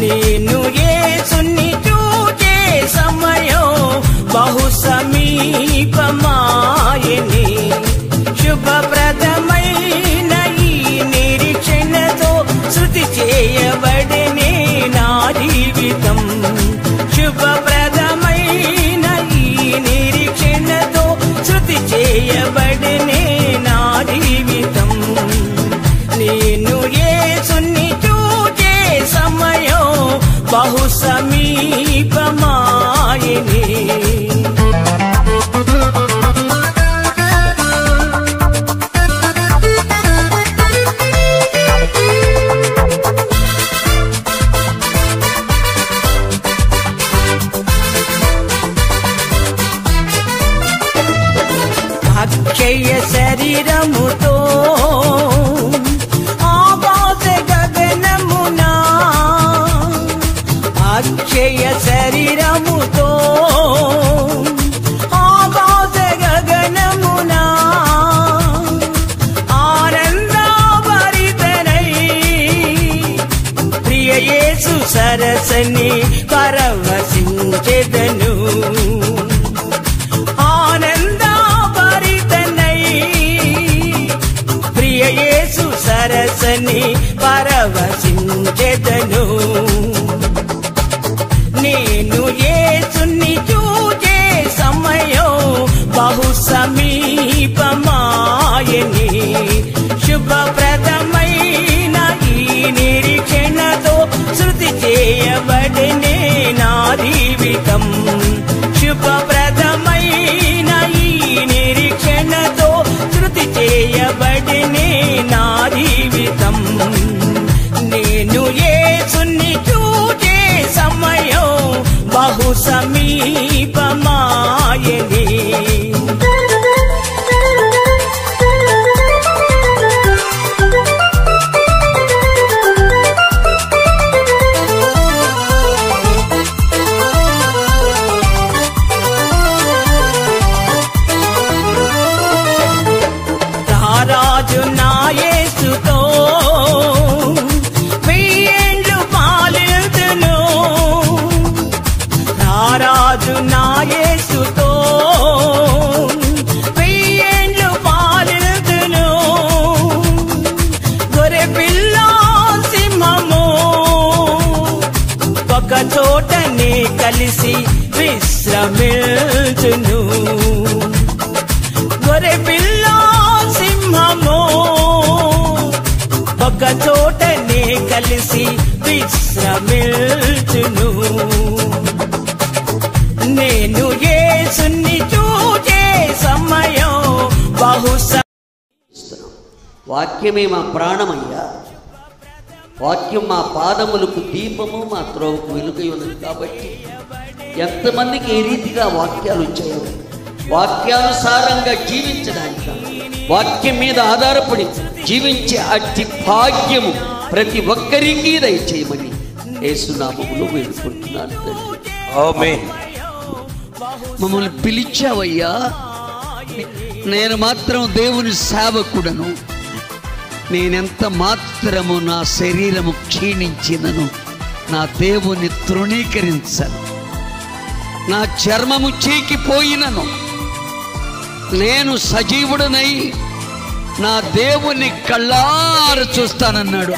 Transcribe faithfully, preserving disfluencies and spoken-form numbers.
నేను యేసుని చూచే సమయం బహు సమీపమాయెని. శుభప్రదమైన ఈ నిరీక్షణతో శృతి చేయబడెనే నా జీవితం. శుభప్రదమైన ఈ నిరీక్షణతో శృతి చేయబడెనే నా జీవితం. నేను యేసుని చూచే సమయం బహు సమీపమాయెని. అక్షయ శరీరముతో ఆకాశ గగనమునా, అక్షయ శరీరముతో ఆకాశ గగనమునా ఆనందభరితనై ప్రియ యేసు సరసని పరవశించెదను. యేసు సరసని పరవశించెదను. నేను యేసుని చూచే సమయం బహు సమీపమాయెని. శుభప్రదమైన ఈ నిరీక్షణతో శృతి చేయబడెనే నా జీవితం. శుభప్రదమైన ఈ నిరీక్షణతో శృతి చేయబడెనే నా జీవితం. నేను యేసుని చూచే సమయం బహు సమీపమాయెని. రాజు నా యేసుతో వెయ్యేండ్లు పాలింతును. రాజు నా యేసుతో వెయ్యేండ్లు పాలింతును. గొర్రె పిల్ల సింహము ఒక చోటనే కలిసి విశ్రమించును. గొర్రె పిల్ల ఒక చోటనే కలిసి విశ్రమించును. నేను యేసుని చూచే సమయం బహు. వాక్యమే మా ప్రాణమయ్యా, వాక్యం మా పాదములకు దీపము, మా త్రోవకు వెలుగై ఉన్నది. కాబట్టి ఎంతమందికి ఏ రీతిగా వాక్యాలు వచ్చాయో వాక్యానుసారంగా జీవించడానికి, వాక్యం మీద ఆధారపడి జీవించే అట్టి భాగ్యము ప్రతి ఒక్కరికి దయచేయమని యేసునామములో వేడుకుంటున్నాను తండ్రి. ఆమేన్. మమ్మల్ని పిలిచావయ్యా, నేను మాత్రం దేవుని సేవకుడను. నేనెంత మాత్రము నా శరీరము క్షీణించినను నా దేవుని తృణీకరించను. నా చర్మము చీకిపోయినను నేను సజీవుడనై నా దేవుని కళ్ళార చూస్తానన్నాడు.